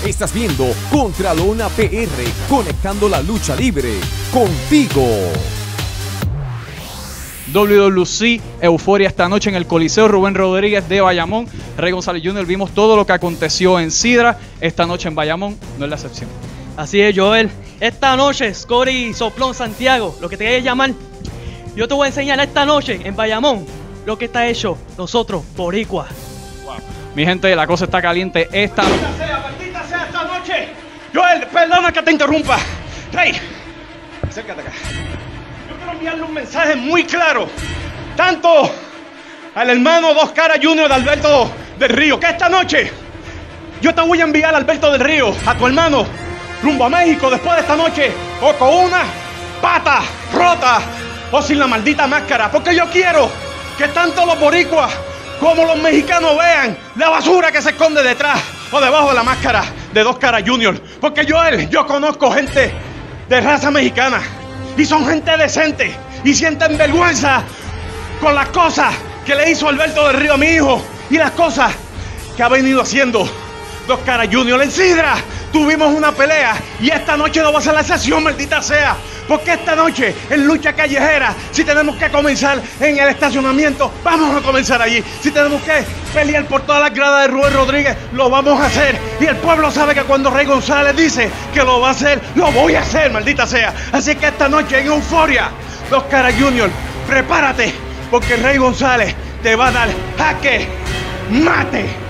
Estás viendo Contralona PR, conectando la lucha libre contigo. WWC, euforia esta noche en el Coliseo Rubén Rodríguez de Bayamón. Rey González Jr. Vimos todo lo que aconteció en Sidra. Esta noche en Bayamón no es la excepción. Así es, Joel. Esta noche, Scotty Soplón Santiago, lo que te quería llamar, yo te voy a enseñar esta noche en Bayamón lo que está hecho nosotros, boricuas. Wow. Mi gente, la cosa está caliente esta noche. Maldita sea esta noche. Joel, perdona que te interrumpa. Rey, acércate acá. Yo quiero enviarle un mensaje muy claro, tanto al hermano Dos Caras Junior de Alberto del Río, que esta noche yo te voy a enviar a Alberto del Río, a tu hermano, rumbo a México después de esta noche, o con una pata rota o sin la maldita máscara, porque yo quiero que tanto los boricuas como los mexicanos vean la basura que se esconde detrás o debajo de la máscara de Dos Caras Junior. Porque yo conozco gente de raza mexicana y son gente decente y sienten vergüenza con las cosas que le hizo Alberto del Río a mi hijo y las cosas que ha venido haciendo Dos Caras Junior. En Sidra tuvimos una pelea y esta noche no va a ser la excepción, maldita sea. Porque esta noche, en lucha callejera, si tenemos que comenzar en el estacionamiento, vamos a comenzar allí. Si tenemos que pelear por todas las gradas de Rubén Rodríguez, lo vamos a hacer. Y el pueblo sabe que cuando Rey González dice que lo va a hacer, lo voy a hacer, maldita sea. Así que esta noche en euforia, Dos Caras Junior, prepárate, porque Rey González te va a dar jaque mate.